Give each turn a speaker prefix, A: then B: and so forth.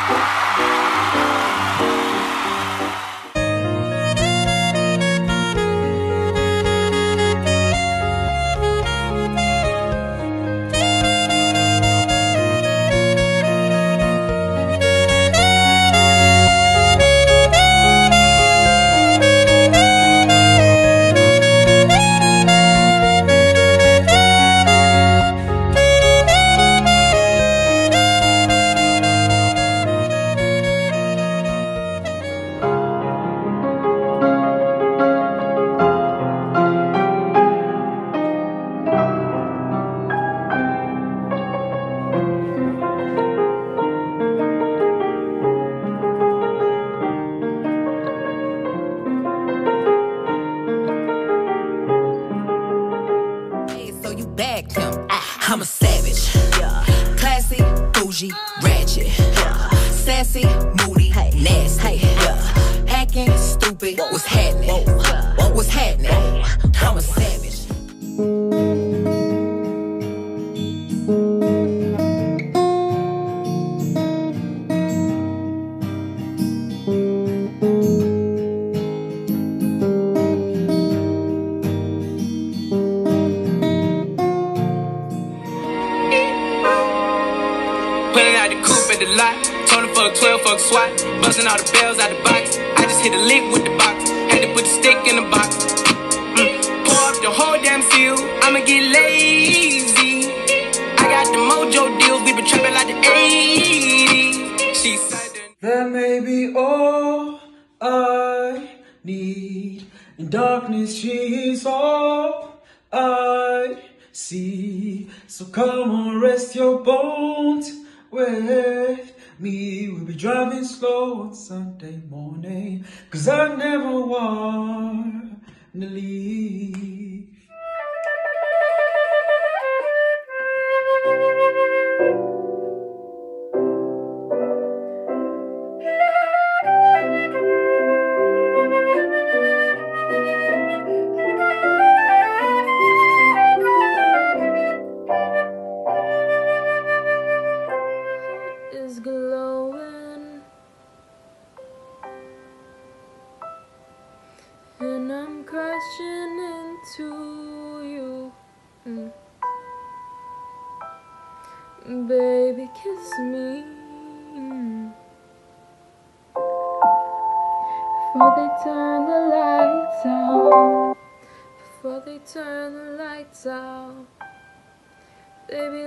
A: I'm a savage, classy, bougie, ratchet, sassy, moody, nasty, hacking, stupid. What's happening? What's happening? I'm a savage.
B: Pulling out the coupe at the lot, Tony fuck 12, fuck SWAT, busting all the bells out the box. I just hit a lick with the box, had to put the stick in the box. Pour up the whole damn seal, I'ma get lazy. I got the mojo deals, we been trapping like the 80s. She said
C: that may be all I need. In darkness, she is all I see. So come on, rest your bones with me. We'll be driving slow on Sunday morning, 'cause I never want to leave.
D: Is glowing, and I'm crashing into you. Baby, kiss me before they turn the lights out. Before they turn the lights out, baby.